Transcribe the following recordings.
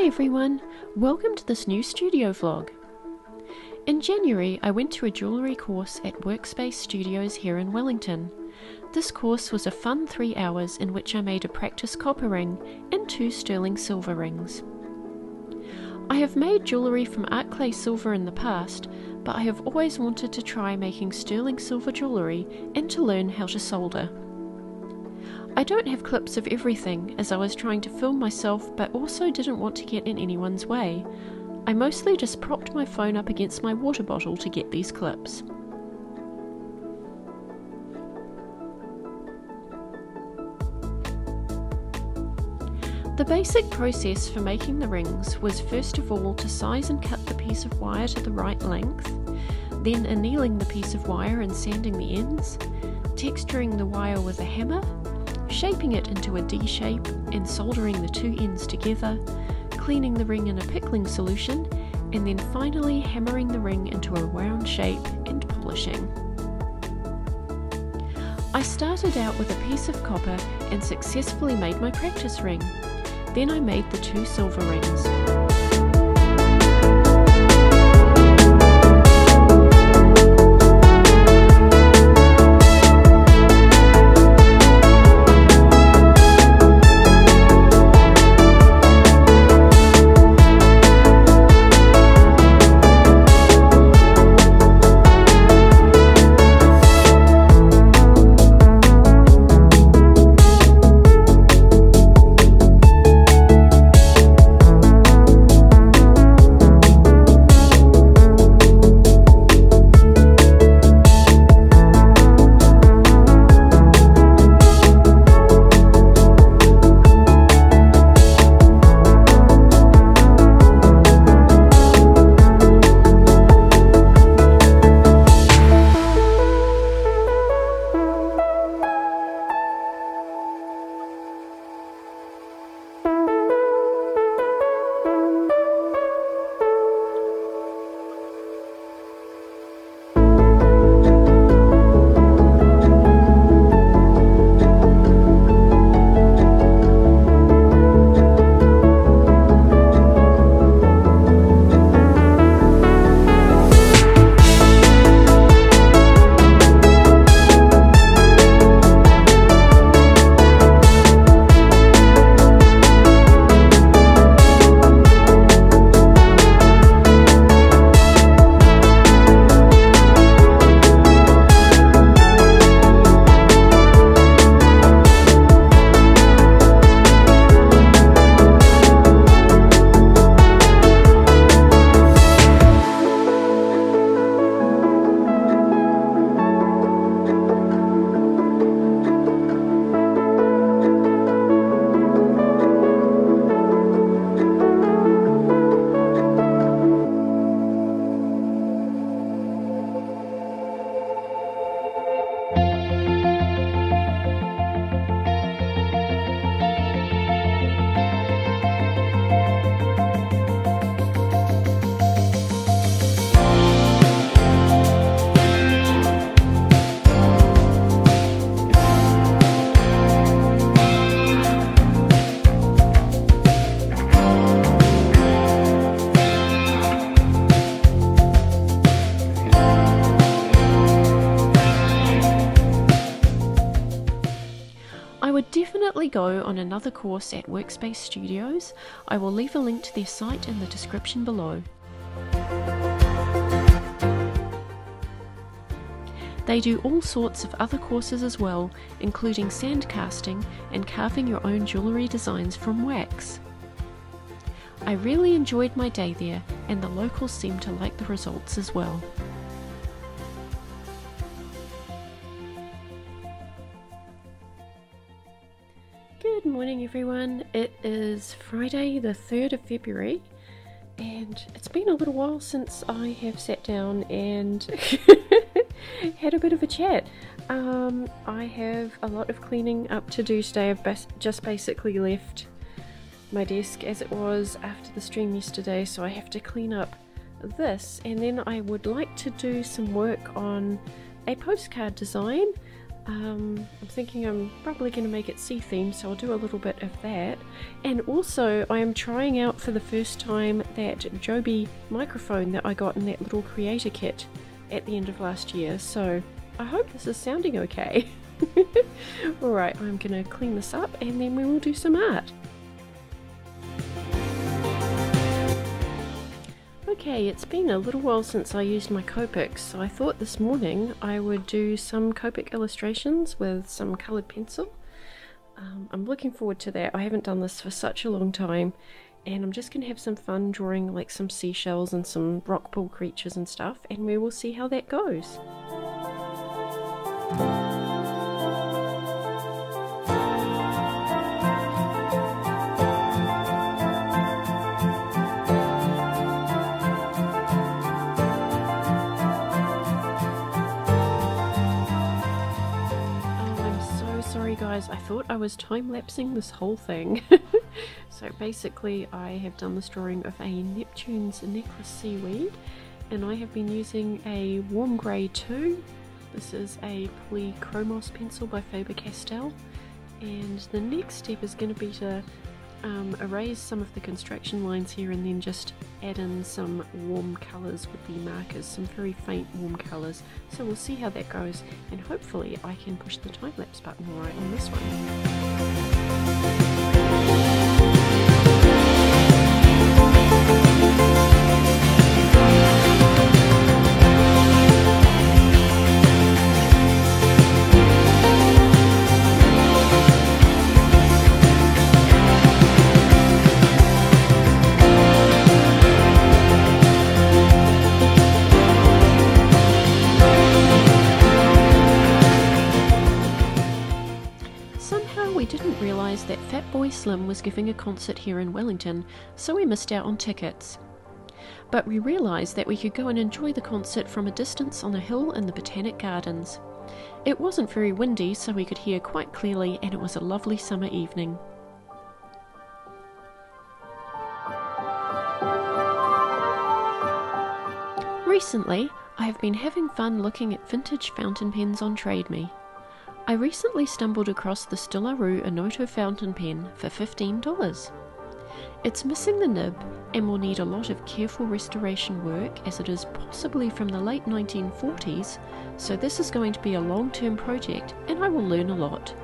Hi everyone, welcome to this new studio vlog. In January I went to a jewellery course at Workspace Studios here in Wellington. This course was a fun 3 hours in which I made a practice copper ring and 2 sterling silver rings. I have made jewellery from art clay silver in the past, but I have always wanted to try making sterling silver jewellery and to learn how to solder. I don't have clips of everything as I was trying to film myself but also didn't want to get in anyone's way. I mostly just propped my phone up against my water bottle to get these clips. The basic process for making the rings was first of all to size and cut the piece of wire to the right length, then annealing the piece of wire and sanding the ends, texturing the wire with a hammer, shaping it into a D shape and soldering the 2 ends together, cleaning the ring in a pickling solution, and then finally hammering the ring into a round shape and polishing. I started out with a piece of copper and successfully made my practice ring. Then I made the 2 silver rings. Definitely go on another course at Workspace Studios. I will leave a link to their site in the description below. They do all sorts of other courses as well, including sand casting and carving your own jewellery designs from wax. I really enjoyed my day there, and the locals seem to like the results as well. Good morning everyone, it is Friday the 3rd of February and it's been a little while since I have sat down and had a bit of a chat. I have a lot of cleaning up to do today. I've just basically left my desk as it was after the stream yesterday, so I have to clean up this, and then I would like to do some work on a postcard design. I'm thinking I'm probably going to make it sea themed, so I'll do a little bit of that. And also I am trying out for the first time that Joby microphone that I got in that little creator kit at the end of last year, so I hope this is sounding okay. Alright, I'm going to clean this up and then we will do some art. Okay, it's been a little while since I used my copics, so I thought this morning I would do some copic illustrations with some coloured pencil. I'm looking forward to that. I haven't done this for such a long time, and I'm just going to have some fun drawing like some seashells and some rock pool creatures and stuff, and we will see how that goes. Guys, I thought I was time-lapsing this whole thing. So basically I have done this drawing of a Neptune's necklace seaweed, and I have been using a warm grey 2. This is a Polychromos pencil by Faber-Castell, and the next step is going to be to erase some of the construction lines here and then just add in some warm colours with the markers, some very faint warm colours. So we'll see how that goes, and hopefully I can push the time-lapse button alright on this one. That Fatboy Slim was giving a concert here in Wellington, so we missed out on tickets. But we realised that we could go and enjoy the concert from a distance on a hill in the Botanic Gardens. It wasn't very windy, so we could hear quite clearly, and it was a lovely summer evening. Recently, I have been having fun looking at vintage fountain pens on Trade Me. I recently stumbled across the Rue Onoto fountain pen for $15. It's missing the nib and will need a lot of careful restoration work, as it is possibly from the late 1940s, so this is going to be a long-term project and I will learn a lot.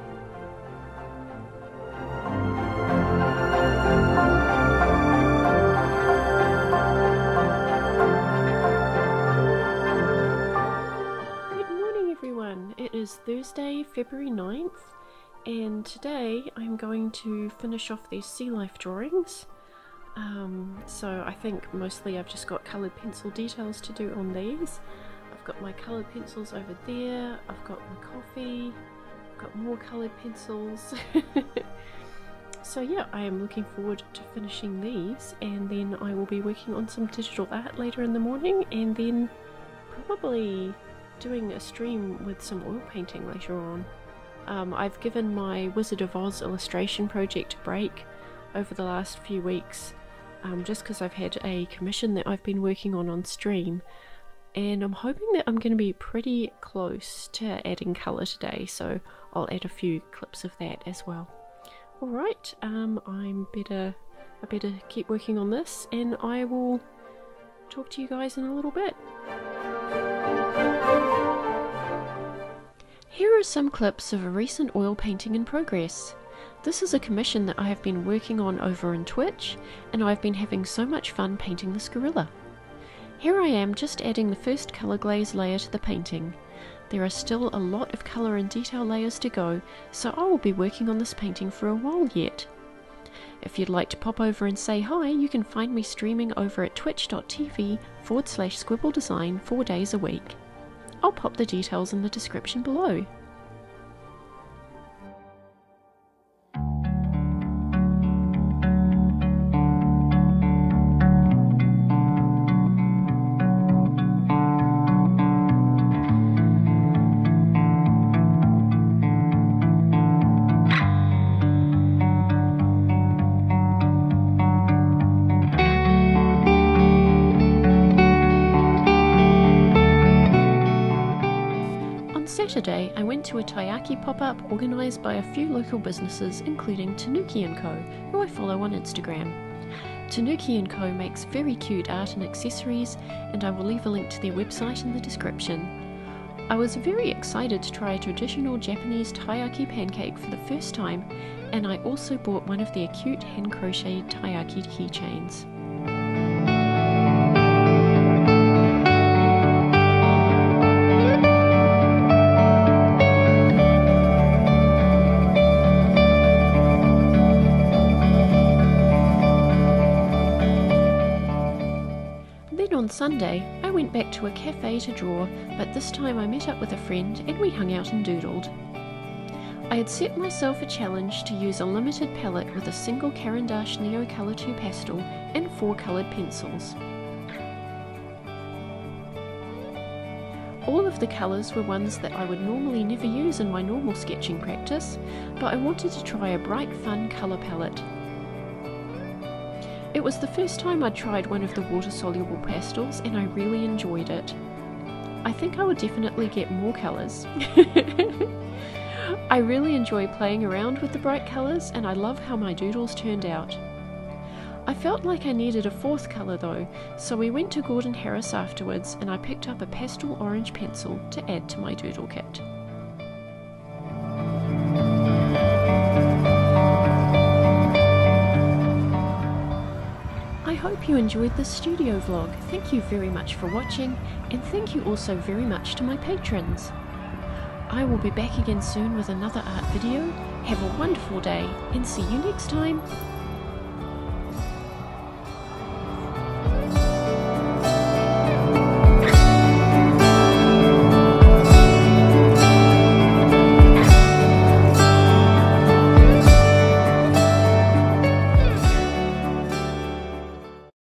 It is Thursday, February 9th, and today I'm going to finish off these sea life drawings. So I think mostly I've just got coloured pencil details to do on these. I've got my coloured pencils over there, I've got my coffee, I've got more coloured pencils. So yeah, I am looking forward to finishing these, and then I will be working on some digital art later in the morning, and then probably doing a stream with some oil painting later on. I've given my Wizard of Oz illustration project a break over the last few weeks, just because I've had a commission that I've been working on stream, and I'm hoping that I'm going to be pretty close to adding colour today, so I'll add a few clips of that as well. Alright, I better keep working on this, and I will talk to you guys in a little bit. Here are some clips of a recent oil painting in progress. This is a commission that I have been working on over in Twitch, and I've been having so much fun painting this gorilla. Here I am just adding the first colour glaze layer to the painting. There are still a lot of colour and detail layers to go, so I will be working on this painting for a while yet. If you'd like to pop over and say hi, you can find me streaming over at twitch.tv/squibbledesign 4 days a week. I'll pop the details in the description below. Saturday, I went to a Taiyaki pop-up organised by a few local businesses including Tanuki and Co, who I follow on Instagram. Tanuki and Co makes very cute art and accessories, and I will leave a link to their website in the description. I was very excited to try a traditional Japanese Taiyaki pancake for the first time, and I also bought one of their cute hand-crocheted Taiyaki keychains. On Sunday, I went back to a cafe to draw, but this time I met up with a friend and we hung out and doodled. I had set myself a challenge to use a limited palette with a single Caran d'Ache Neo Colour 2 pastel and 4 coloured pencils. All of the colours were ones that I would normally never use in my normal sketching practice, but I wanted to try a bright, fun colour palette. It was the first time I'd tried one of the water-soluble pastels and I really enjoyed it. I think I would definitely get more colours. I really enjoy playing around with the bright colours and I love how my doodles turned out. I felt like I needed a 4th colour though, so we went to Gordon Harris afterwards and I picked up a pastel orange pencil to add to my doodle kit. I hope you enjoyed this studio vlog. Thank you very much for watching, and thank you also very much to my patrons. I will be back again soon with another art video. Have a wonderful day and see you next time.